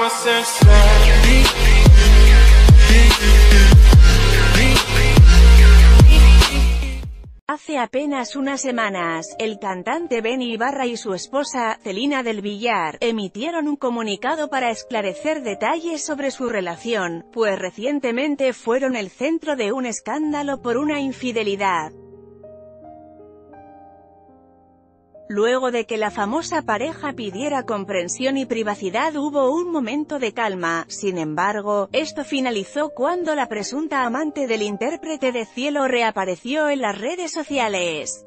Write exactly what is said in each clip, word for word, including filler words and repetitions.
Hace apenas unas semanas, el cantante Benny Ibarra y su esposa, Celina del Villar, emitieron un comunicado para esclarecer detalles sobre su relación, pues recientemente fueron el centro de un escándalo por una infidelidad. Luego de que la famosa pareja pidiera comprensión y privacidad hubo un momento de calma, sin embargo, esto finalizó cuando la presunta amante del intérprete de Cielo reapareció en las redes sociales.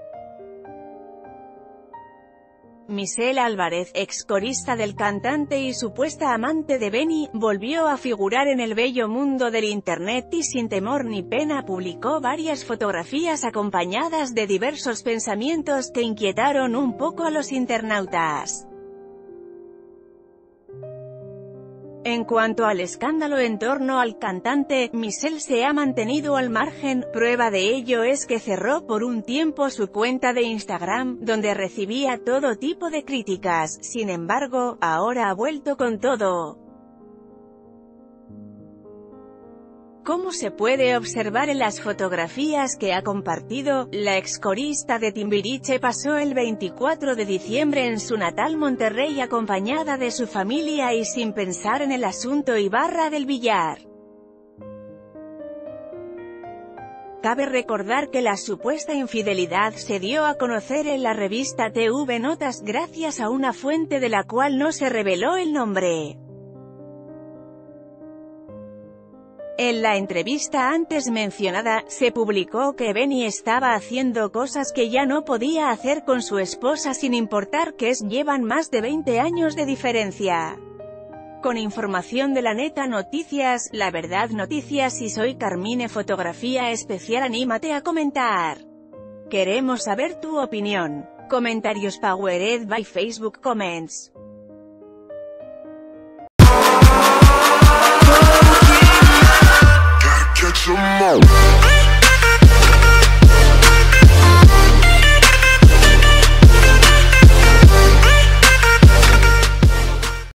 Michelle Álvarez, ex corista del cantante y supuesta amante de Benny, volvió a figurar en el bello mundo del internet y sin temor ni pena publicó varias fotografías acompañadas de diversos pensamientos que inquietaron un poco a los internautas. En cuanto al escándalo en torno al cantante, Michelle se ha mantenido al margen. Prueba de ello es que cerró por un tiempo su cuenta de Instagram, donde recibía todo tipo de críticas. Sin embargo, ahora ha vuelto con todo. Como se puede observar en las fotografías que ha compartido, la excorista de Timbiriche pasó el veinticuatro de diciembre en su natal Monterrey acompañada de su familia y sin pensar en el asunto Ibarra del Villar. Cabe recordar que la supuesta infidelidad se dio a conocer en la revista T V Notas gracias a una fuente de la cual no se reveló el nombre. En la entrevista antes mencionada, se publicó que Benny estaba haciendo cosas que ya no podía hacer con su esposa sin importar que es llevan más de veinte años de diferencia. Con información de La Neta Noticias, La Verdad Noticias y soy Carmine Fotografía Especial, anímate a comentar. Queremos saber tu opinión. Comentarios powered by Facebook Comments.